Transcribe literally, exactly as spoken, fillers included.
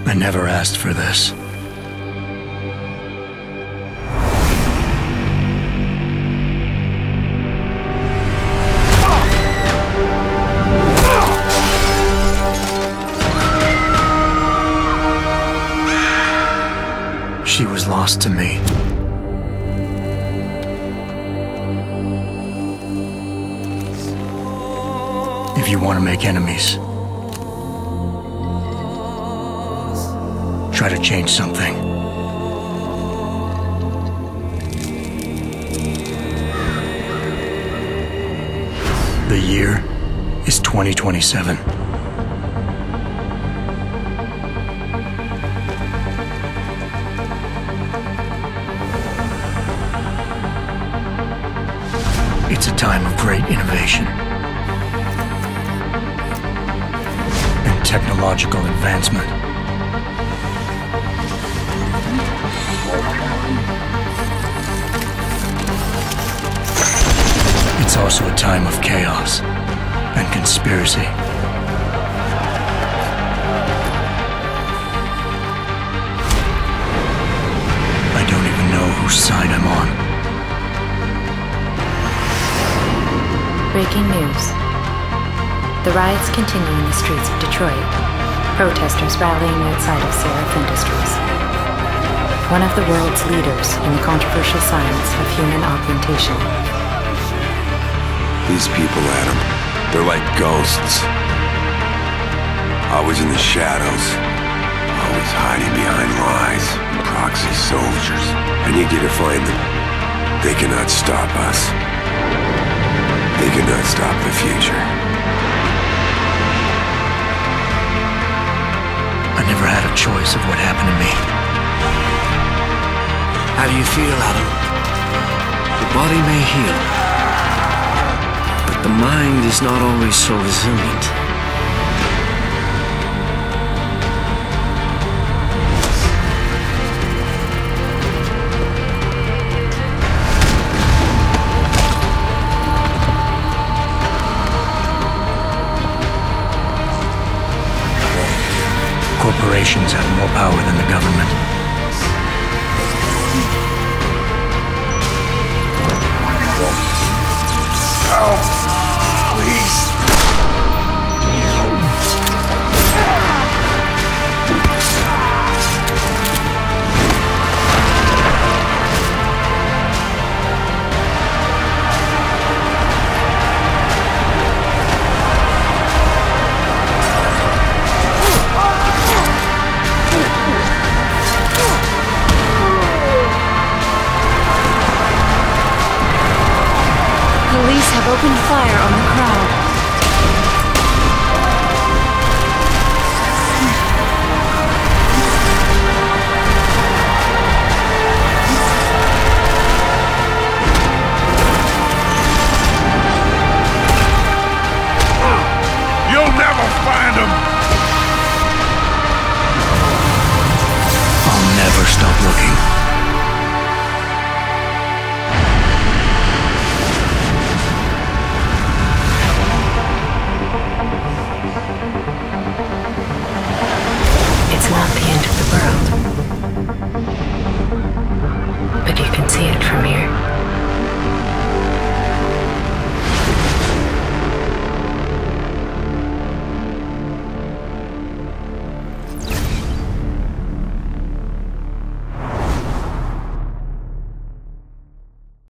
I never asked for this. She was lost to me. If you want to make enemies, try to change something. The year is twenty twenty-seven. It's a time of great innovation and technological advancement. It's also a time of chaos and conspiracy. I don't even know whose side I'm on. Breaking news. The riots continue in the streets of Detroit. Protesters rallying outside of Seraph Industries, one of the world's leaders in the controversial science of human augmentation. These people, Adam, they're like ghosts. Always in the shadows. Always hiding behind lies. Proxy soldiers. I need you to find them. They cannot stop us. They cannot stop the future. I never had a choice of what happened to me. How do you feel, Adam? The body may heal, but the mind is not always so resilient. Corporations have more power than the government. Help! Please! Police have opened fire on the